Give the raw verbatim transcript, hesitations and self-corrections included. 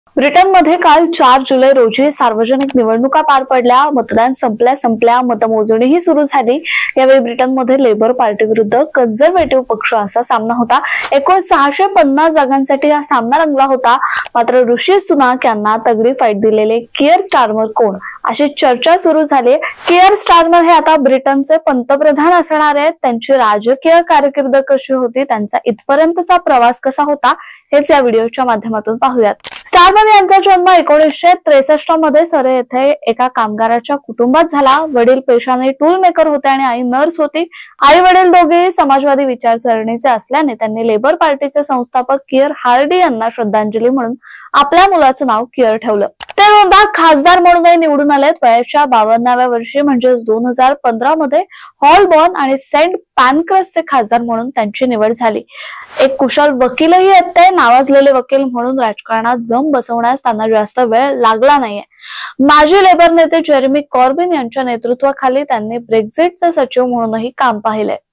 ब्रिटनमध्ये काल चार जुलै रोजी सार्वजनिक निवडणुका पार पडल्या. मतदान संपल्या संपल्या मतमोजणीही सुरू झाली. यावेळी ब्रिटनमध्ये लेबर पार्टी विरुद्ध कन्झर्वेटिव्ह पक्ष असा सामना होता. एकूण सहाशे पन्नास जागांसाठी हा सामना रंगला होता. मात्र ऋषी सुनाक यांना तगडी फाईट दिलेले कियर स्टारमर कोण, अशी चर्चा सुरू झाली. कियर स्टारमर हे आता ब्रिटनचे पंतप्रधान असणार आहेत. त्यांची राजकीय कारकीर्द कशी होती, त्यांचा इथपर्यंतचा प्रवास कसा होता, हेच या व्हिडिओच्या माध्यमातून पाहूयात. स्टारमर यांचा जन्म एकोणीसशे त्रेसष्ट मध्ये सरे येथे एका कामगाराच्या कुटुंबात झाला. वडील पेशाने टूल मेकर होते आणि आई नर्स होती. आई वडील दोघेही समाजवादी विचारसरणीचे असल्याने त्यांनी लेबर पार्टीचे संस्थापक कियर हार्डी यांना श्रद्धांजली म्हणून आपल्या मुलाचं नाव कियर ठेवलं. ते दोनदा खासदार म्हणूनही निवडून आलेत. वयाच्या बावन्नाव्या वर्षी म्हणजेच दोन हजार पंधरा मध्ये हॉलबॉर्न आणि सेंट पॅनक्रसचे खासदार म्हणून त्यांची निवड झाली. एक कुशल वकीलही आहेत ते. नावाजलेले वकील म्हणून राजकारणात जम बसवण्यास त्यांना जास्त वेळ लागला नाहीये. माजी लेबर नेते जेरेमी कॉर्बिन यांच्या नेतृत्वाखाली त्यांनी ब्रेक्झिटचे सचिव म्हणूनही काम पाहिले.